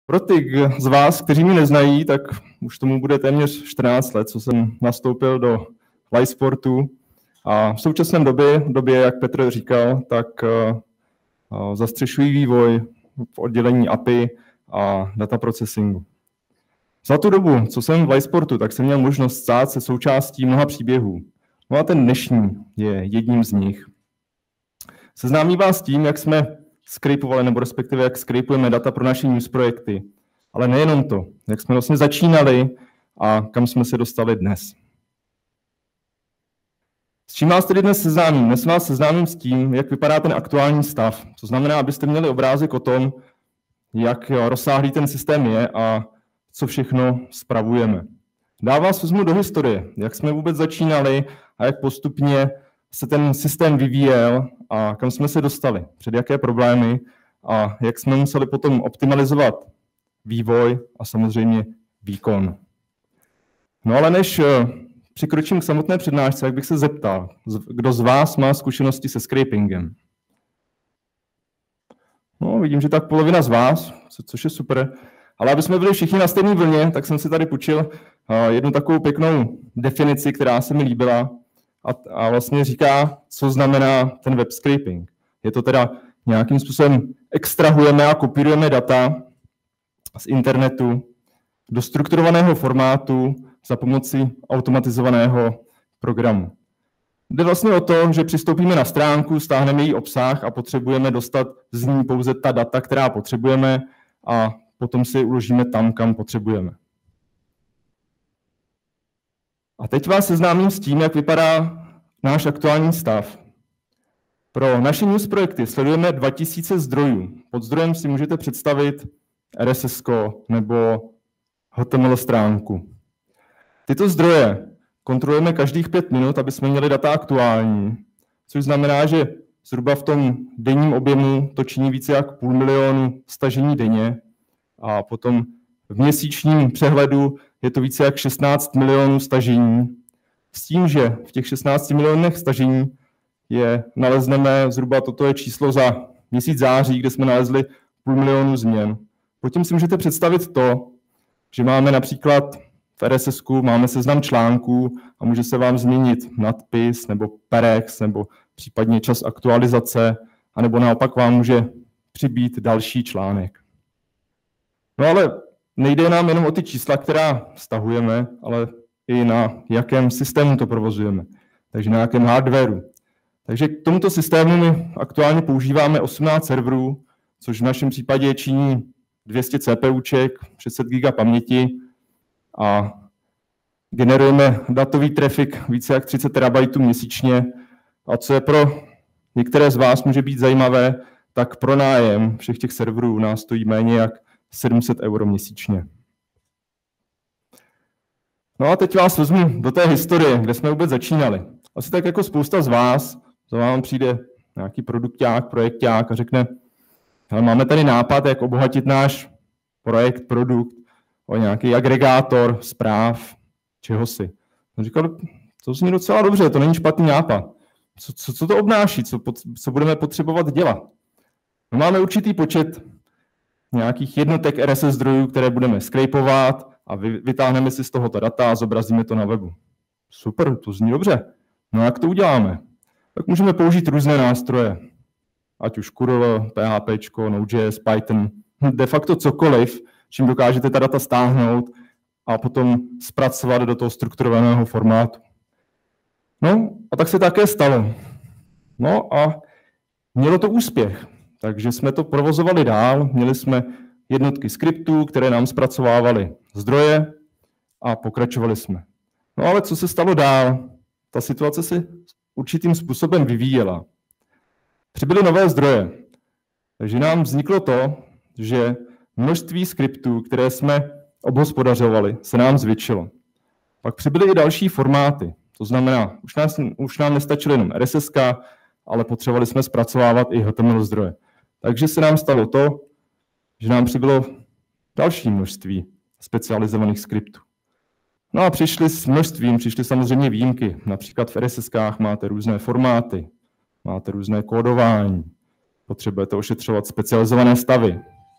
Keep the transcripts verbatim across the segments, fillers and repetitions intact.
Pro ty z vás, kteří mě neznají, tak už tomu bude téměř čtrnáct let, co jsem nastoupil do Lysportu. A v současné době, době, jak Petr říkal, tak uh, zastřešují vývoj v oddělení A P I a data processingu. Za tu dobu, co jsem v Lysportu, tak jsem měl možnost stát se součástí mnoha příběhů. No a ten dnešní je jedním z nich. Seznámím vás s tím, jak jsme skripovali, nebo respektive jak skripujeme data pro naše news projekty. Ale nejenom to, jak jsme vlastně začínali a kam jsme se dostali dnes. S čím vás tedy dnes seznámím? Dnes vás seznámím s tím, jak vypadá ten aktuální stav. To znamená, abyste měli obrázek o tom, jak rozsáhlý ten systém je a co všechno spravujeme. Dál vás vezmu do historie, jak jsme vůbec začínali a jak postupně se ten systém vyvíjel a kam jsme se dostali, před jaké problémy a jak jsme museli potom optimalizovat vývoj a samozřejmě výkon. No ale než přikročím k samotné přednášce, jak bych se zeptal, kdo z vás má zkušenosti se scrapingem? No, vidím, že tak polovina z vás, co, což je super. Ale aby jsme byli všichni na stejné vlně, tak jsem si tady půjčil jednu takovou pěknou definici, která se mi líbila a, a vlastně říká, co znamená ten web scraping. Je to teda nějakým způsobem extrahujeme a kopírujeme data z internetu do strukturovaného formátu za pomoci automatizovaného programu. Jde vlastně o to, že přistoupíme na stránku, stáhneme její obsah a potřebujeme dostat z ní pouze ta data, která potřebujeme a potom si je uložíme tam, kam potřebujeme. A teď vás seznámím s tím, jak vypadá náš aktuální stav. Pro naše news projekty sledujeme dva tisíce zdrojů. Pod zdrojem si můžete představit R S S nebo H T M L stránku. Tyto zdroje kontrolujeme každých pět minut, aby jsme měli data aktuální, což znamená, že zhruba v tom denním objemu to činí více jak půl milionu stažení denně a potom v měsíčním přehledu je to více jak šestnáct milionů stažení. S tím, že v těch šestnácti milionech stažení je, nalezneme zhruba toto je číslo za měsíc září, kde jsme nalezli půl milionu změn. Potom si můžete představit to, že máme například v R S S ku máme seznam článků a může se vám změnit nadpis nebo perex nebo případně čas aktualizace, anebo naopak vám může přibýt další článek. No ale nejde nám jenom o ty čísla, která stahujeme, ale i na jakém systému to provozujeme, takže na jakém hardwareu. Takže k tomuto systému my aktuálně používáme osmnáct serverů, což v našem případě činí dvě stě CPUček, šest set giga paměti a generujeme datový trafik více jak třicet terabajtů měsíčně. A co je pro některé z vás může být zajímavé, tak pronájem všech těch serverů nás stojí méně jak sedm set euro měsíčně. No a teď vás vezmu do té historie, kde jsme vůbec začínali. Asi tak jako spousta z vás, za vám přijde nějaký produkták, projekták a řekne, hele, máme tady nápad, jak obohatit náš projekt, produkt o nějaký agregátor zpráv, čeho si. On říkal, to zní docela dobře, to není špatný nápad. Co, co, co to obnáší, co, co budeme potřebovat dělat? No, máme určitý počet nějakých jednotek R S S zdrojů, které budeme scrapovat a vy, vytáhneme si z toho ta data a zobrazíme to na webu. Super, to zní dobře. No jak to uděláme? Tak můžeme použít různé nástroje, ať už curl, P H P, Node.js, Python, de facto cokoliv, čím dokážete ta data stáhnout a potom zpracovat do toho strukturovaného formátu. No a tak se také stalo. No a mělo to úspěch, takže jsme to provozovali dál, měli jsme jednotky skriptů, které nám zpracovávaly zdroje a pokračovali jsme. No ale co se stalo dál? Ta situace se určitým způsobem vyvíjela. Přibyly nové zdroje, takže nám vzniklo to, že množství skriptů, které jsme obhospodařovali, se nám zvětšilo. Pak přibyly i další formáty, to znamená, už, nás, už nám nestačilo jenom R S S, ale potřebovali jsme zpracovávat i H T M L zdroje. Takže se nám stalo to, že nám přibylo další množství specializovaných skriptů. No a přišli s množstvím, přišly samozřejmě výjimky. Například v R S S kách máte různé formáty, máte různé kódování, potřebujete ošetřovat specializované stavy.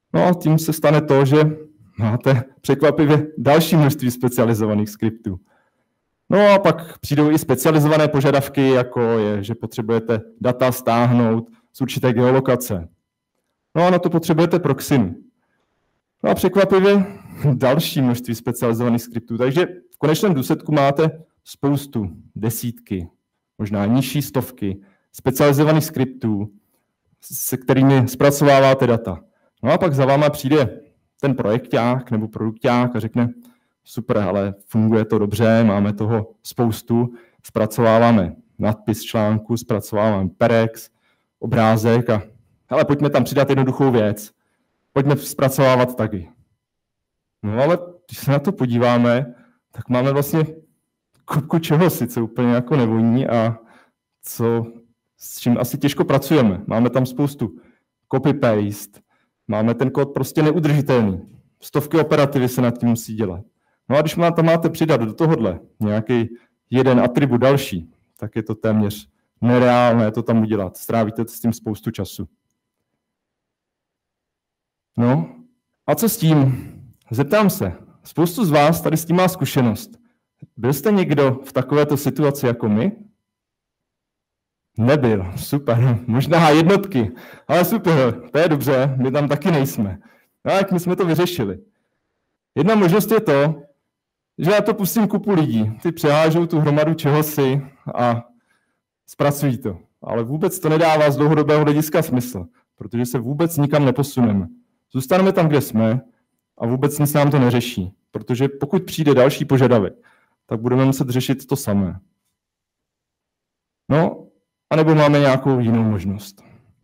No a tím se stane to, že máte překvapivě další množství specializovaných skriptů. No a pak přijdou i specializované požadavky, jako je, že potřebujete data stáhnout z určité geolokace. No a na to potřebujete proxinu. No a překvapivě další množství specializovaných skriptů. Takže v konečném důsledku máte spoustu, desítky, možná nižší stovky specializovaných skriptů, se kterými zpracováváte data. No a pak za váma přijde ten projekták nebo produkták a řekne, super, ale funguje to dobře, máme toho spoustu, zpracováváme nadpis článku, zpracováváme perex, obrázek a hele, pojďme tam přidat jednoduchou věc. Pojďme zpracovávat tagy. No ale když se na to podíváme, tak máme vlastně kupku čeho si, co úplně jako nevoní a co, s čím asi těžko pracujeme. Máme tam spoustu copy-paste, máme ten kód prostě neudržitelný. Stovky operativy se nad tím musí dělat. No a když má, tam máte přidat do tohohle nějaký jeden atribut další, tak je to téměř nereálné to tam udělat. Strávíte s tím spoustu času. No a co s tím? Zeptám se. Spoustu z vás tady s tím má zkušenost. Byl jste někdo v takovéto situaci jako my? Nebyl. Super. Možná jednotky. Ale super, to je dobře, my tam taky nejsme. No jak my jsme to vyřešili? Jedna možnost je to, že já to pustím kupu lidí. Ty přehážou tu hromadu čehosi a zpracují to. Ale vůbec to nedává z dlouhodobého hlediska smysl, protože se vůbec nikam neposuneme. Zůstaneme tam, kde jsme a vůbec nic nám to neřeší, protože pokud přijde další požadavek, tak budeme muset řešit to samé. No, anebo máme nějakou jinou možnost.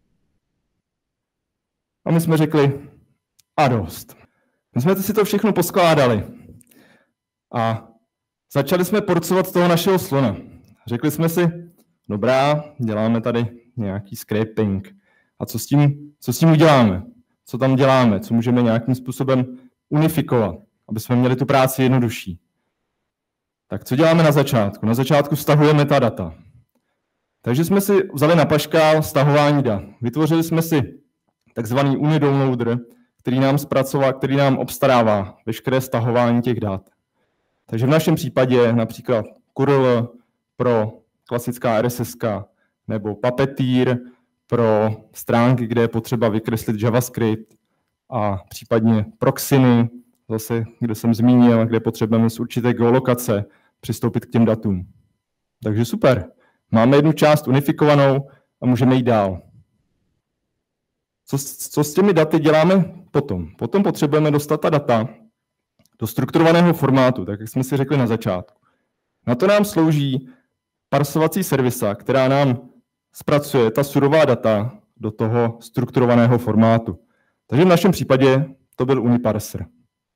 A my jsme řekli, a dost. My jsme si to všechno poskládali a začali jsme porcovat toho našeho slona. Řekli jsme si, dobrá, děláme tady nějaký scraping. A co s tím, co s tím uděláme? Co tam děláme? Co můžeme nějakým způsobem unifikovat, aby jsme měli tu práci jednodušší? Tak co děláme na začátku? Na začátku vztahujeme ta data. Takže jsme si vzali na paškál stahování dat. Vytvořili jsme si takzvaný unidownloader, který nám zpracová, který nám obstarává veškeré stahování těch dat. Takže v našem případě například curl pro klasická R S S nebo Puppeteer pro stránky, kde je potřeba vykreslit JavaScript a případně proxiny, zase, kde jsem zmínil, kde potřebujeme z určité geolokace přistoupit k těm datům. Takže super. Máme jednu část unifikovanou a můžeme jít dál. Co, co s těmi daty děláme potom? Potom potřebujeme dostat ta data do strukturovaného formátu, tak jak jsme si řekli na začátku. Na to nám slouží parsovací servisa, která nám zpracuje ta surová data do toho strukturovaného formátu. Takže v našem případě to byl uniparser.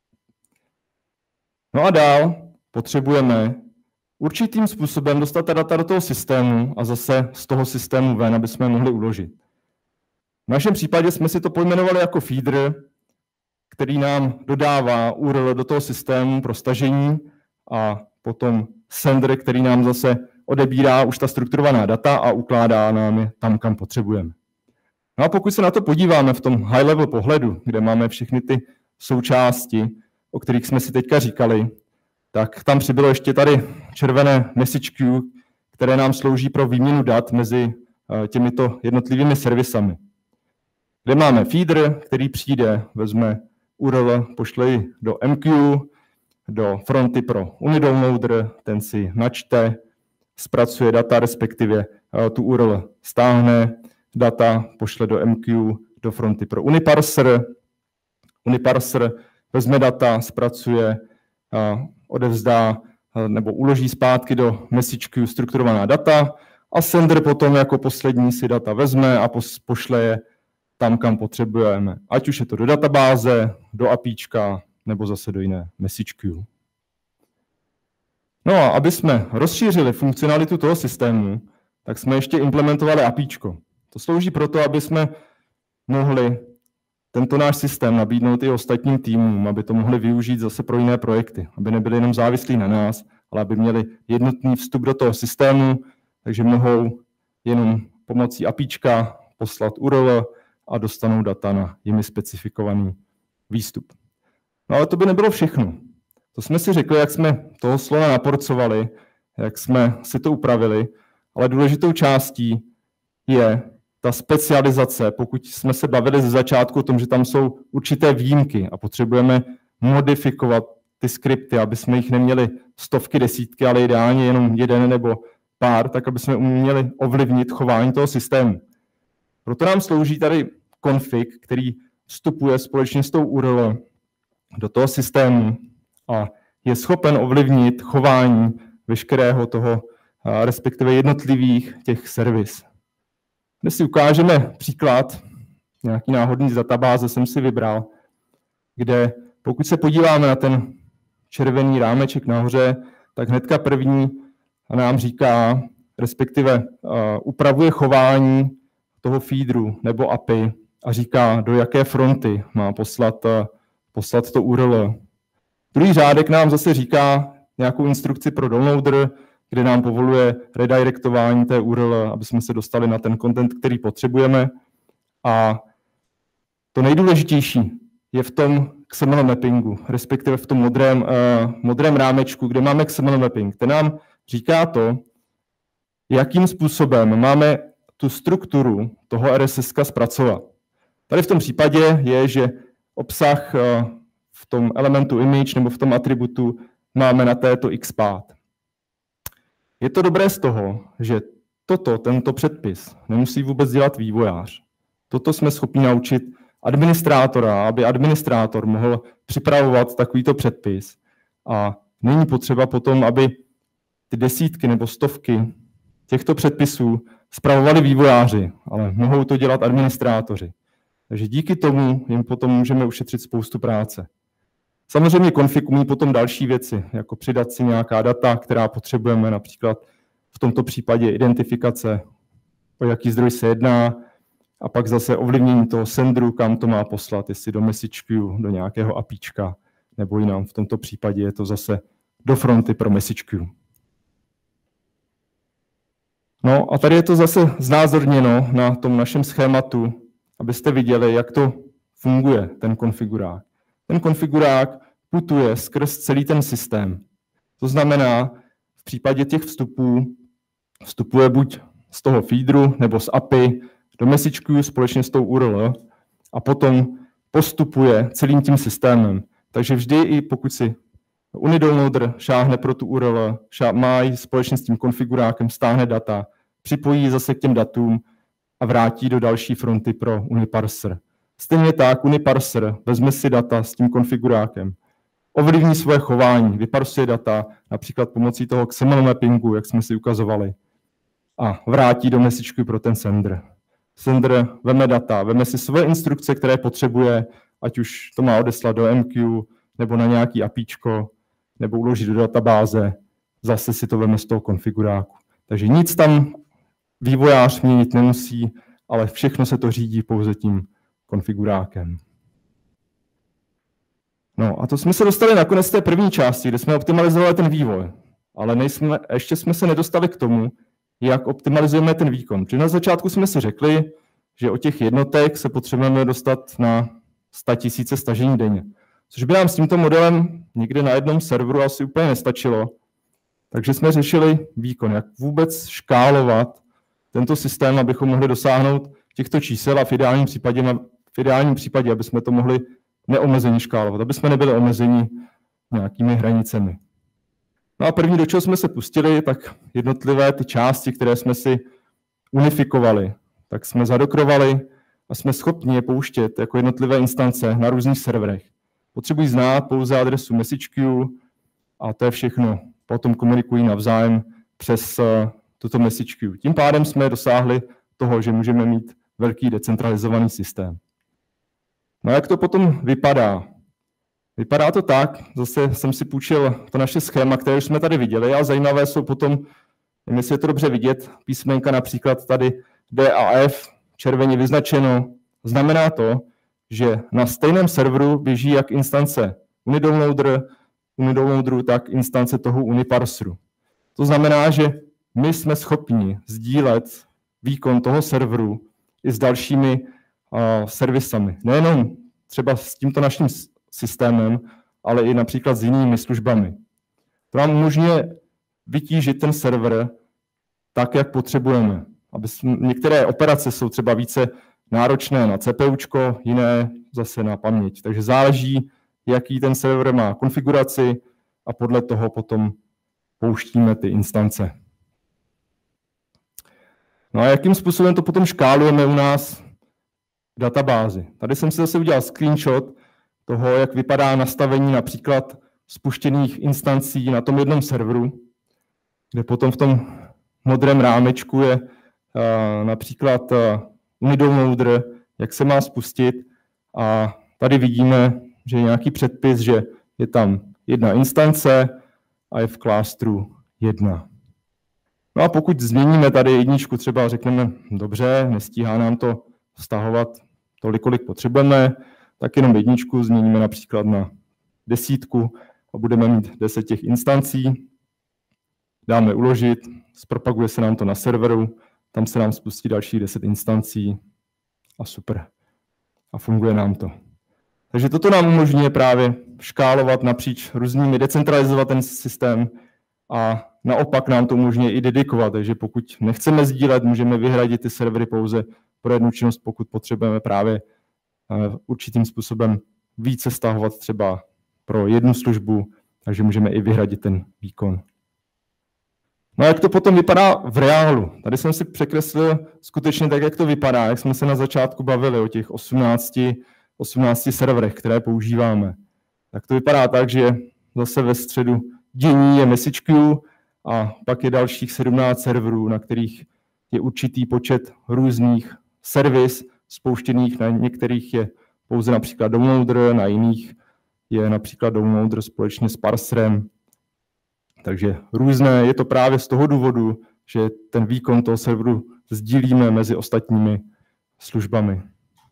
No a dál potřebujeme určitým způsobem dostat ta data do toho systému a zase z toho systému ven, aby jsme je mohli uložit. V našem případě jsme si to pojmenovali jako feeder, který nám dodává U R L do toho systému pro stažení a potom sender, který nám zase odebírá už ta strukturovaná data a ukládá nám je tam, kam potřebujeme. No a pokud se na to podíváme v tom high-level pohledu, kde máme všechny ty součásti, o kterých jsme si teďka říkali, tak tam přibylo ještě tady červené message queue, které nám slouží pro výměnu dat mezi těmito jednotlivými servisami. Kde máme feeder, který přijde, vezme U R L, pošle ji do M Q, do fronty pro unidownloader, ten si načte, zpracuje data, respektive tu U R L stáhne, data pošle do M Q, do fronty pro uniparser. Uniparser vezme data, zpracuje, odevzdá nebo uloží zpátky do message queue strukturovaná data a sender potom jako poslední si data vezme a pošle je tam, kam potřebujeme. Ať už je to do databáze, do APIčka nebo zase do jiné message queue. No a aby jsme rozšířili funkcionalitu toho systému, tak jsme ještě implementovali APIčko. To slouží proto, aby jsme mohli tento náš systém nabídnout i ostatním týmům, aby to mohli využít zase pro jiné projekty, aby nebyli jenom závislí na nás, ale aby měli jednotný vstup do toho systému, takže mohou jenom pomocí APIčka poslat U R L a dostanou data na jimi specifikovaný výstup. No ale to by nebylo všechno. To jsme si řekli, jak jsme toho slona naporcovali, jak jsme si to upravili, ale důležitou částí je ta specializace, pokud jsme se bavili ze začátku o tom, že tam jsou určité výjimky a potřebujeme modifikovat ty skripty, aby jsme jich neměli stovky, desítky, ale ideálně jenom jeden nebo pár, tak aby jsme uměli ovlivnit chování toho systému. Proto nám slouží tady config, který vstupuje společně s tou U R L do toho systému a je schopen ovlivnit chování veškerého toho, respektive jednotlivých těch servis. Dnes si ukážeme příklad, nějaký náhodný z databáze jsem si vybral, kde pokud se podíváme na ten červený rámeček nahoře, tak hnedka první nám říká, respektive uh, upravuje chování toho feederu nebo A P I a říká, do jaké fronty má poslat, uh, poslat to U R L. Druhý řádek nám zase říká nějakou instrukci pro downloader, kde nám povoluje redirectování té U R L, aby jsme se dostali na ten content, který potřebujeme. A to nejdůležitější je v tom X M L mappingu, respektive v tom modrém, uh, modrém rámečku, kde máme X M L mapping. Ten nám říká to, jakým způsobem máme tu strukturu toho R S S zpracovat. Tady v tom případě je, že obsah uh, v tom elementu image nebo v tom atributu máme na této xpath. Je to dobré z toho, že toto, tento předpis nemusí vůbec dělat vývojář. Toto jsme schopni naučit administrátora, aby administrátor mohl připravovat takovýto předpis. A není potřeba potom, aby ty desítky nebo stovky těchto předpisů spravovali vývojáři, ale mohou to dělat administrátoři. Takže díky tomu jim potom můžeme ušetřit spoustu práce. Samozřejmě config umí potom další věci, jako přidat si nějaká data, která potřebujeme, například v tomto případě identifikace, o jaký zdroj se jedná, a pak zase ovlivnění toho sendru, kam to má poslat, jestli do message queue, do nějakého APIčka, nebo jinam. V tomto případě je to zase do fronty pro message queue. No a tady je to zase znázorněno na tom našem schématu, abyste viděli, jak to funguje, ten konfigurák. Ten konfigurák putuje skrz celý ten systém. To znamená, v případě těch vstupů vstupuje buď z toho feederu nebo z A P I do message queue společně s tou U R L a potom postupuje celým tím systémem. Takže vždy, i pokud si Unidownloader šáhne pro tu U R L, má ji společně s tím konfigurákem, stáhne data, připojí zase k těm datům a vrátí do další fronty pro Uniparser. Stejně tak Uniparser vezme si data s tím konfigurákem, ovlivní svoje chování, vyparsuje data, například pomocí toho X M L mappingu, jak jsme si ukazovali, a vrátí do message queue pro ten sender. Sender veme data, veme si svoje instrukce, které potřebuje, ať už to má odeslat do M Q, nebo na nějaký APIčko, nebo uložit do databáze, zase si to veme z toho konfiguráku. Takže nic tam vývojář měnit nemusí, ale všechno se to řídí pouze tím konfigurákem. No a to jsme se dostali nakonec té první části, kde jsme optimalizovali ten vývoj, ale nejsme, ještě jsme se nedostali k tomu, jak optimalizujeme ten výkon. Protože na začátku jsme si řekli, že od těch jednotek se potřebujeme dostat na sto tisíc stažení denně. Což by nám s tímto modelem někde na jednom serveru asi úplně nestačilo. Takže jsme řešili výkon, jak vůbec škálovat tento systém, abychom mohli dosáhnout těchto čísel a v ideálním případě, v ideálním případě aby jsme to mohli neomezeně škálovat, aby jsme nebyli omezeni nějakými hranicemi. No a první, do čeho jsme se pustili, tak jednotlivé ty části, které jsme si unifikovali, tak jsme zadokrovali a jsme schopni je pouštět jako jednotlivé instance na různých serverech. Potřebují znát pouze adresu message queue a to je všechno. Potom komunikují navzájem přes tuto message queue. Tím pádem jsme dosáhli toho, že můžeme mít velký decentralizovaný systém. No a jak to potom vypadá? Vypadá to tak, zase jsem si půjčil to naše schéma, které už jsme tady viděli, a zajímavé jsou potom, nevím, jestli je to dobře vidět, písmenka například tady D a F, červeně vyznačeno. Znamená to, že na stejném serveru běží jak instance Unidownloader, Unidownloaderu, tak instance toho Uniparseru. To znamená, že my jsme schopni sdílet výkon toho serveru i s dalšími a servisami. Nejenom třeba s tímto naším systémem, ale i například s jinými službami. To nám umožňuje vytížit ten server tak, jak potřebujeme. Aby některé operace jsou třeba více náročné na CPUčko, jiné zase na paměť. Takže záleží, jaký ten server má konfiguraci a podle toho potom pouštíme ty instance. No a jakým způsobem to potom škálujeme u nás v databázi? Tady jsem si zase udělal screenshot toho, jak vypadá nastavení například spuštěných instancí na tom jednom serveru, kde potom v tom modrém rámečku je uh, například uh, Unidownloader, jak se má spustit. A tady vidíme, že je nějaký předpis, že je tam jedna instance a je v klastru jedna. No a pokud změníme tady jedničku, třeba řekneme, dobře, nestíhá nám to vztahovat tolik, kolik potřebujeme, tak jenom jedničku změníme například na desítku a budeme mít deset těch instancí. Dáme uložit, zpropaguje se nám to na serveru, tam se nám spustí další deset instancí a super. A funguje nám to. Takže toto nám umožňuje právě škálovat napříč různými, decentralizovat ten systém a naopak nám to umožňuje i dedikovat. Takže pokud nechceme sdílet, můžeme vyhradit ty servery pouze pro jednu činnost, pokud potřebujeme právě určitým způsobem více stahovat třeba pro jednu službu, takže můžeme i vyhradit ten výkon. No a jak to potom vypadá v reálu? Tady jsem si překreslil skutečně tak, jak to vypadá, jak jsme se na začátku bavili o těch osmnácti, osmnácti serverech, které používáme. Tak to vypadá tak, že zase ve středu dění je message queue a pak je dalších sedmnáct serverů, na kterých je určitý počet různých servis spouštěných, na některých je pouze například downloader, na jiných je například downloader společně s parserem. Takže různé, je to právě z toho důvodu, že ten výkon toho serveru sdílíme mezi ostatními službami.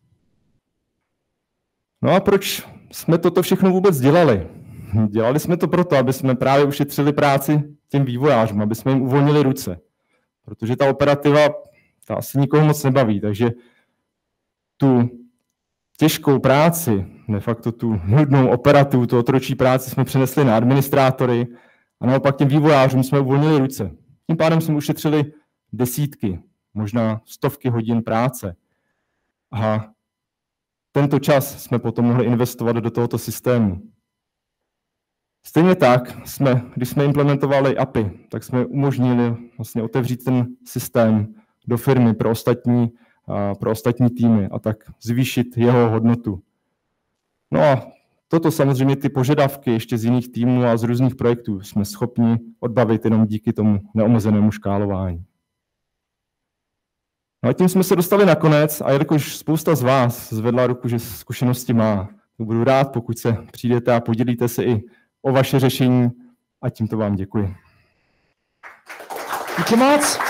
No a proč jsme toto všechno vůbec dělali? Dělali jsme to proto, aby jsme právě ušetřili práci těm vývojářům, aby jsme jim uvolnili ruce. Protože ta operativa, ta asi nikoho moc nebaví, takže tu těžkou práci, de facto tu nudnou operativu, tu otročí práci jsme přenesli na administrátory a naopak těm vývojářům jsme uvolnili ruce. Tím pádem jsme ušetřili desítky, možná stovky hodin práce. A tento čas jsme potom mohli investovat do tohoto systému. Stejně tak, jsme, když jsme implementovali A P I, tak jsme umožnili vlastně otevřít ten systém do firmy pro ostatní, a pro ostatní týmy a tak zvýšit jeho hodnotu. No a toto samozřejmě ty požadavky ještě z jiných týmů a z různých projektů jsme schopni odbavit jenom díky tomu neomezenému škálování. No a tím jsme se dostali na konec a jelikož spousta z vás zvedla ruku, že zkušenosti má, budu rád, pokud se přijdete a podělíte se i o vaše řešení a tímto vám děkuji. Díky moc.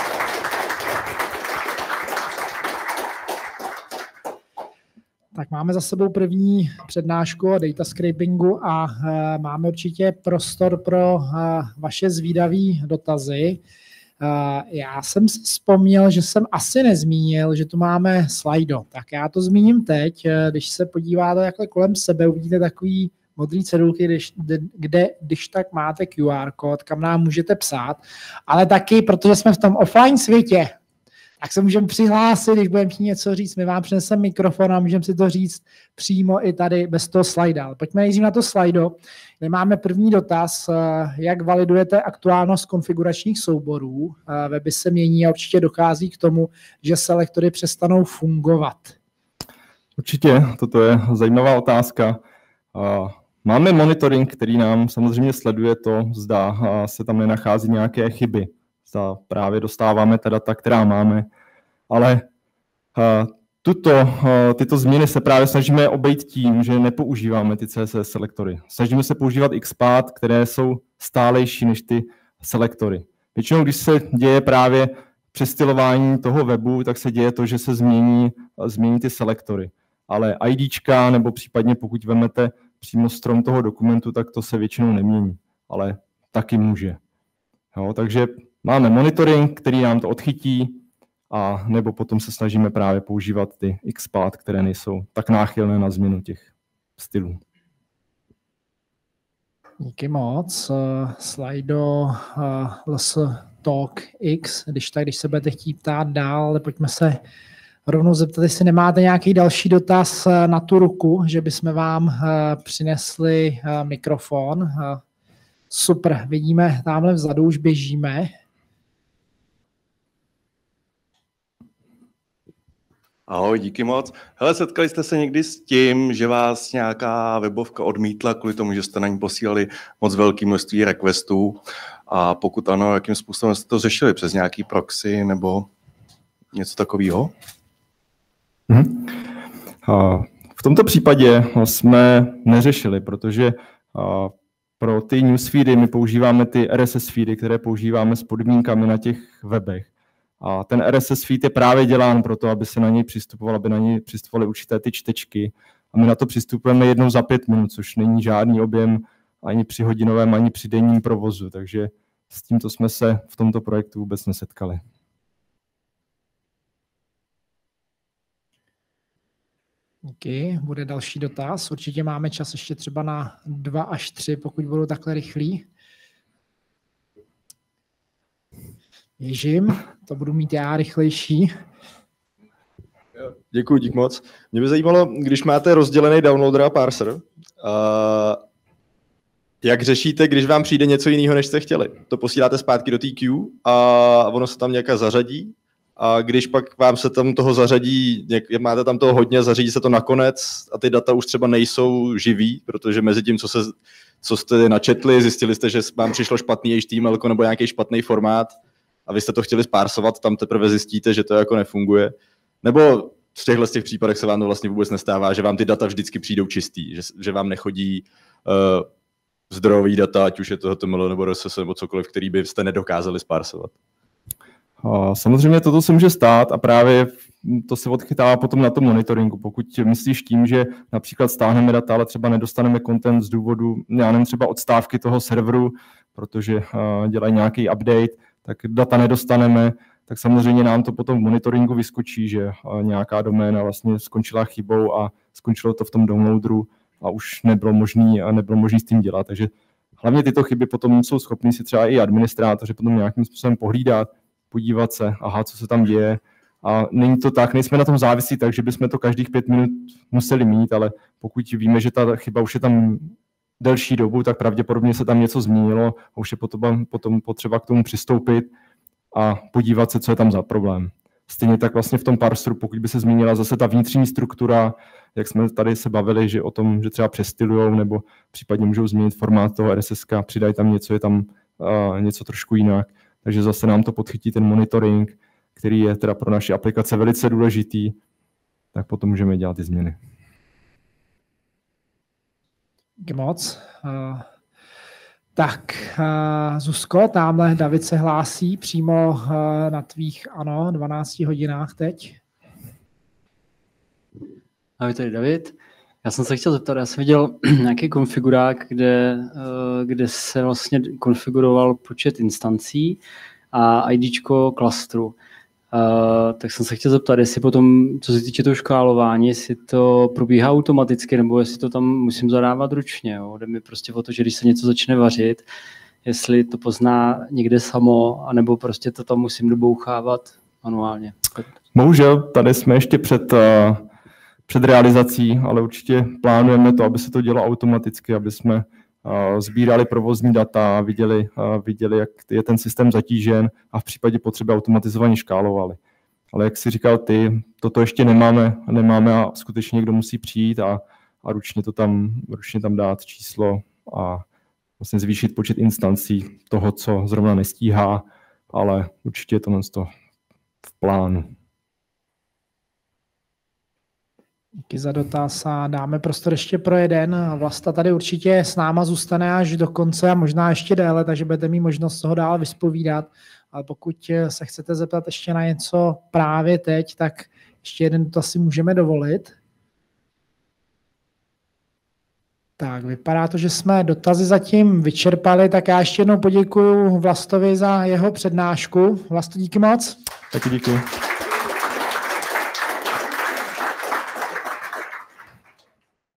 Tak máme za sebou první přednášku o data scrapingu a uh, máme určitě prostor pro uh, vaše zvídavé dotazy. Uh, já jsem si vzpomněl, že jsem asi nezmínil, že tu máme slajdo. Tak já to zmíním teď. Když se podíváte takhle kolem sebe, uvidíte takový modrý cedulky, když, kde když tak máte Q R kód, kam nám můžete psát, ale taky, protože jsme v tom offline světě, tak se můžeme přihlásit, když budeme chtít něco říct, my vám přineseme mikrofon a můžeme si to říct přímo i tady bez toho slajda. Ale pojďme nejdřív na to slajdo, kde máme první dotaz, jak validujete aktuálnost konfiguračních souborů. Weby se mění a určitě dochází k tomu, že selektory přestanou fungovat. Určitě, toto je zajímavá otázka. Máme monitoring, který nám samozřejmě sleduje to, zda se tam nenachází nějaké chyby. Zda právě dostáváme ta data, která máme. Ale tuto, tyto změny se právě snažíme obejít tím, že nepoužíváme ty C S S selektory. Snažíme se používat X P A T, které jsou stálejší než ty selektory. Většinou, když se děje právě přestylování toho webu, tak se děje to, že se změní, změní ty selektory. Ale IDčka, nebo případně pokud vezmete přímo strom toho dokumentu, tak to se většinou nemění, ale taky může. Jo, takže máme monitoring, který nám to odchytí a nebo potom se snažíme právě používat ty XPath, které nejsou tak náchylné na změnu těch stylů. Díky moc. Slido L S Talk X, když tak, když se budete chtít ptát dál, ale pojďme se rovnou zeptat, jestli nemáte nějaký další dotaz na tu ruku, že bychom vám přinesli mikrofon. Super, vidíme, tamhle vzadu už běžíme. Ahoj, díky moc. Hele, setkali jste se někdy s tím, že vás nějaká webovka odmítla kvůli tomu, že jste na ní posílali moc velké množství requestů? A pokud ano, jakým způsobem jste to řešili? Přes nějaký proxy nebo něco takového? Hmm. V tomto případě jsme neřešili, protože pro ty newsfeedy my používáme ty R S S feedy, které používáme s podmínkami na těch webech. A ten R S S feed je právě dělán pro to, aby se na něj přistupoval, aby na něj přistupovaly určité ty čtečky. A my na to přistupujeme jednou za pět minut, což není žádný objem ani při hodinovém, ani při denním provozu. Takže s tímto jsme se v tomto projektu vůbec nesetkali. Díky, bude další dotaz. Určitě máme čas ještě třeba na dva až tři, pokud budou takhle rychlí. Běžím, to budu mít já rychlejší. Děkuji, dík moc. Mě by zajímalo, když máte rozdělený downloader a parser, uh, jak řešíte, když vám přijde něco jiného, než jste chtěli? To posíláte zpátky do té queue a ono se tam nějaká zařadí a když pak vám se tam toho zařadí, máte tam toho hodně, zařadí se to nakonec a ty data už třeba nejsou živý, protože mezi tím, co, se, co jste načetli, zjistili jste, že vám přišlo špatný H T M L nebo nějaký špatný formát, a vy jste to chtěli sparsovat, tam teprve zjistíte, že to jako nefunguje. Nebo v těchto z těch případech se vám to vlastně vůbec nestává, že vám ty data vždycky přijdou čistý, že, že vám nechodí uh, zdrojový data, ať už je to H T M L nebo R S S nebo cokoliv, který byste nedokázali sparsovat. Samozřejmě toto se může stát a právě to se odchytává potom na tom monitoringu. Pokud myslíš tím, že například stáhneme data, ale třeba nedostaneme content z důvodu, já nevím, třeba odstávky toho serveru, protože uh, dělají nějaký update, tak data nedostaneme, tak samozřejmě nám to potom v monitoringu vyskočí, že nějaká doména vlastně skončila chybou a skončilo to v tom downloaderu a už nebylo možný a nebylo možný s tím dělat. Takže hlavně tyto chyby potom jsou schopní si třeba i administrátoři potom nějakým způsobem pohlídat, podívat se, aha, co se tam děje. A není to tak, nejsme na tom závislí tak, že bychom to každých pět minut museli mít, ale pokud víme, že ta chyba už je tam delší dobu, tak pravděpodobně se tam něco změnilo a už je potom, potom potřeba k tomu přistoupit a podívat se, co je tam za problém. Stejně tak vlastně v tom parseru, pokud by se změnila zase ta vnitřní struktura, jak jsme tady se bavili, že o tom, že třeba přestylujou nebo případně můžou změnit formát toho R S S ka, přidají tam něco, je tam uh, něco trošku jinak. Takže zase nám to podchytí ten monitoring, který je teda pro naši aplikace velice důležitý, tak potom můžeme dělat ty změny. Díky moc. Uh, tak, uh, Zuzko, tamhle David se hlásí přímo uh, na tvých, ano, dvanácti hodinách teď. Ahoj, tady David. Já jsem se chtěl zeptat, já jsem viděl nějaký konfigurák, kde, uh, kde se vlastně konfiguroval počet instancí a IDčko klastru. Uh, tak jsem se chtěl zeptat, jestli potom, co se týče toho škálování, jestli to probíhá automaticky, nebo jestli to tam musím zadávat ručně. Jo. Jde mi prostě o to, že když se něco začne vařit, jestli to pozná někde samo, anebo prostě to tam musím dobouchávat manuálně. Bohužel, tady jsme ještě před, uh, před realizací, ale určitě plánujeme to, aby se to dělo automaticky, aby jsme sbírali provozní data, viděli, viděli, jak je ten systém zatížen a v případě potřeby automatizovaně škálovali. Ale jak jsi říkal ty, toto ještě nemáme, nemáme a skutečně někdo musí přijít a, a ručně to tam, ručně tam dát číslo a vlastně zvýšit počet instancí toho, co zrovna nestíhá, ale určitě je to v plánu. Díky za dotaz a dáme prostor ještě pro jeden. Vlasta tady určitě s náma zůstane až do konce a možná ještě déle, takže budete mít možnost toho dál vyspovídat. Ale pokud se chcete zeptat ještě na něco právě teď, tak ještě jeden dotaz si můžeme dovolit. Tak, vypadá to, že jsme dotazy zatím vyčerpali, tak já ještě jednou poděkuju Vlastovi za jeho přednášku. Vlasto, díky moc. Taky díky.